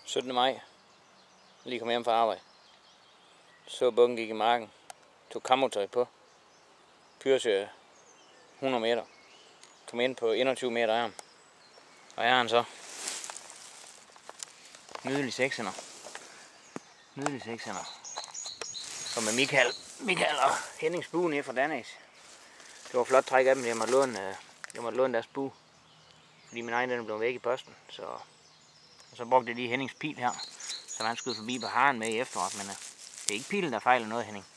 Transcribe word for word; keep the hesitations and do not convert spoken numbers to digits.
syttende maj. Lige kom hjem fra arbejde. Så bukken gik i marken. Tog kamotøj på. Pyrsø hundrede meter. Kom ind på enogtyve meter af ham. Og her er han så. Nydelig sekshænder. Nydelig sekshænder. Og med Michael, Michael og Hennings bue nede fra Danæs. Det var flot træk af dem, jeg måtte låne, jeg måtte låne deres bue. Fordi min egen den blev væk i posten. Så, og så brugte jeg lige Hennings pil her. Så han skød forbi på haren med i efteråret. Men uh, det er ikke pilen, der fejler noget, Henning.